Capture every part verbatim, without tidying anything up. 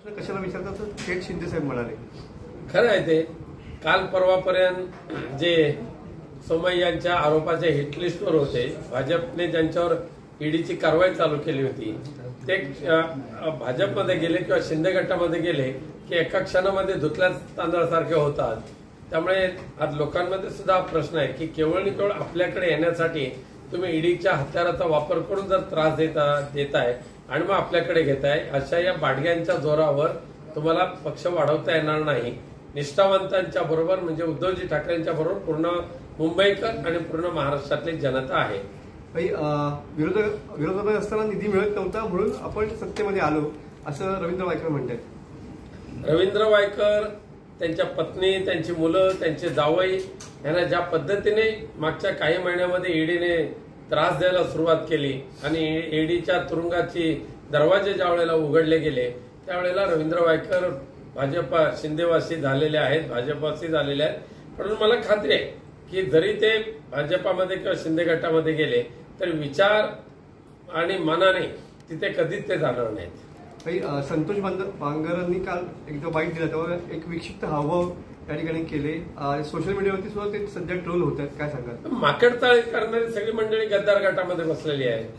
कशाला विचारतात तर थेट शिंदे साहेब म्हणाले. खरं आहे ते. काल परवापर्यंत जे सोमय्यांच्या आरोपाच्या हिटलिस्टवर होते, भाजपने ज्यांच्यावर ईडीची कारवाई चालू केली होती ते भाजपमध्ये गेले किंवा शिंदे गटामध्ये गेले की एका क्षणामध्ये धुतल्या तांदळासारखे होतात. त्यामुळे आज लोकांमध्ये सुद्धा हा प्रश्न आहे की केवळ आणि केवळ आपल्याकडे येण्यासाठी तुम्ही ईडीच्या हत्याराचा वापर करून जर त्रास देता देताय आणि मग आपल्याकडे घेताय, अशा या बाडग्यांच्या जोरावर तुम्हाला पक्ष वाढवता येणार नाही. निष्ठावंतांच्या बरोबर म्हणजे उद्धवजी ठाकरेंच्या बरोबर पूर्ण मुंबईकर आणि पूर्ण महाराष्ट्रातली जनता आहे. विरोधक विरोधात असताना निधी मिळत नव्हता म्हणून आपण सत्तेमध्ये आलो असं रवींद्र वायकर म्हणतात. रवींद्र वायकर, त्यांच्या पत्नी, त्यांची मुलं, त्यांचे जावई यांना ज्या पद्धतीने मागच्या काही महिन्यामध्ये ईडीने त्रास द्यायला सुरुवात केली आणि ईडीच्या तुरुंगाची दरवाजे ज्या वेळेला उघडले गेले त्यावेळेला रवींद्र वायकर भाजपा शिंदेवासी झालेले आहेत, भाजपासी झालेले आहेत. म्हणून मला खात्री आहे की जरी ते भाजपामध्ये किंवा शिंदे गटामध्ये गेले तर विचार आणि मनाने तिथे कधीच ते जाणार नाहीत. संतोष बांगरांनी काल एकदा बाईट दिला तेव्हा एक विक्षिप्त हावभाव त्या ठिकाणी केले. सोशल मीडियावरती सुद्धा ते सध्या ट्रोल होत आहेत. काय सांगाल? माकडचाळी करणारी सगळी मंडळी गद्दार गटामध्ये बसलेली आहे.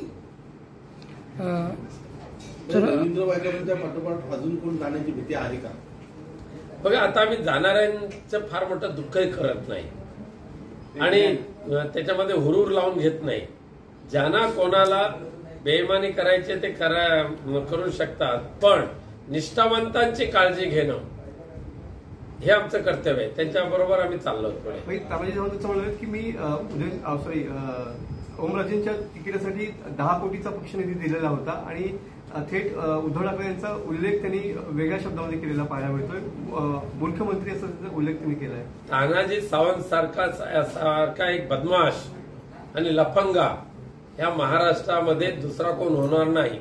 रवींद्र वायकरांच्या पाठोपाठ अजून कोण जाण्याची भीती आहे का? बघा, आता आम्ही जाणाऱ्यांचं फार मोठं दुःखही करत नाही आणि त्याच्यामध्ये हुरूर लावून घेत नाही. ज्यांना कोणाला बेईमानी करायचे ते करू शकतात, पण निष्ठावंतांची काळजी घेणं हे आमचं कर्तव्य आहे. त्यांच्याबरोबर आम्ही चाललो पुढे. तानाजी सावंत म्हणाले की मी सॉरी ओमराजेंच्या तिकिटासाठी दहा कोटीचा पक्षनिधी दिलेला होता आणि थेट उद्धव ठाकरे यांचा उल्लेख त्यांनी वेगळ्या शब्दामध्ये केलेला पाहायला मिळतोय. मुख्यमंत्री असा त्याचा उल्लेख त्यांनी केलाय. तानाजी सावंत सारखा सारखा एक बदमाश आणि लफंगा या महाराष्ट्रामध्ये दुसरा कोण होणार नाही.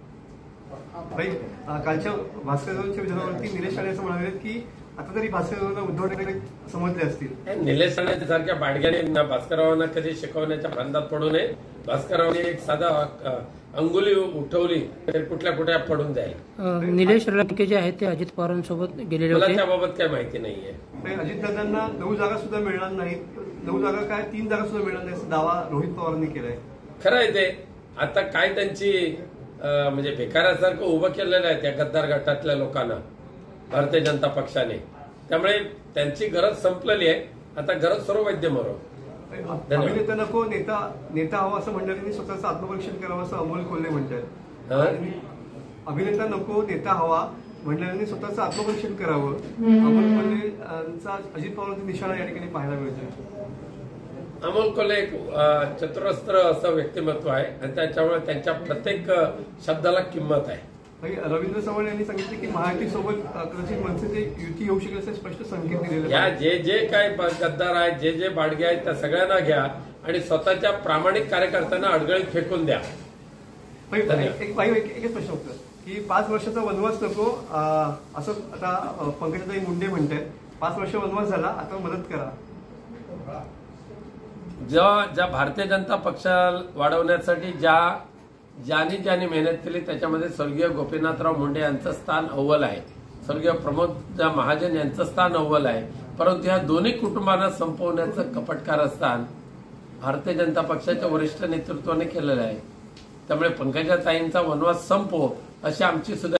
कालच्या भास्कर जाधवच्या विधानावरती निलेश राणे असं म्हणाले की आता तरी भास्कर जाधवांना उद्धव ठाकरे समजले असतील. निलेश राणे सारख्या बाडग्याने भास्कररावांना कधी शिकवण्याच्या फंदात पडू नये. भास्कररावांनी एक साधा अंगुली उठवली तर कुठल्या कुठल्या पडून जाईल. निलेश राणे जे आहेत ते अजित पवारांसोबत गेलेले होते. मला त्याबाबत काही माहिती नाहीये. अजितदादांना नऊ जागा सुद्धा मिळणार नाहीत. नऊ जागा काय तीन जागा सुद्धा मिळणार नाही असा दावा रोहित पवारांनी केलाय. खरं आहे ते. आता काय त्यांची म्हणजे भिकाऱ्यासारखं उभं केलेलं आहे त्या गद्दार गटातल्या लोकांना भारतीय जनता पक्षाने. त्यामुळे त्यांची गरज संपलेली आहे. आता गरज सर्व वैद्य मरो. अभिनेता नको नेता नेता हवा असं म्हणणाऱ्यांनी स्वतःचं आत्मपरीक्षण करावं असं अमोल कोल्हे म्हणतात. अभिनेता नको नेता हवा म्हणणाऱ्यांनी स्वतःचं आत्मपरीक्षण करावं. अमोल कोल्हे यांचा अजित पवारांचा निशाणा या ठिकाणी पाहायला मिळतोय. अमोल कोल्हे एक चतुरस्त्र असं व्यक्तिमत्व आहे आणि त्याच्यामुळे त्यांच्या प्रत्येक शब्दाला किंमत आहे. रवींद्र चव्हाण यांनी सांगितले की महायुतीसोबत कदाचित मनसेची युती येऊ शकेल असे स्पष्ट संकेत दिलेले. या जे जे काय गद्दार आहेत, जे जे बाडगे आहेत त्या सगळ्यांना घ्या आणि स्वतःच्या प्रामाणिक कार्यकर्त्यांना अडगळीत फेकून द्या. एक एकच प्रश्न होतं की पाच वर्षाचा वनवास नको असं आता पंकजाताई मुंडे म्हणतात. पाच वर्ष वनवास झाला, आता मदत करा. जेव्हा ज्या भारतीय जनता पक्षाला वाढवण्यासाठी ज्या ज्यांनी ज्यांनी मेहनत केली त्याच्यामध्ये स्वर्गीय गोपीनाथराव मुंडे यांचं स्थान अव्वल आहे. स्वर्गीय प्रमोद महाजन यांचं स्थान अव्वल आहे. परंतु या दोन्ही कुटुंबांना संपवण्याचं कपटकारस्थान भारतीय जनता पक्षाच्या वरिष्ठ नेतृत्वाने केलेलं आहे. त्यामुळे पंकजाताईंचा वनवास संपो अशी आमची सुद्धा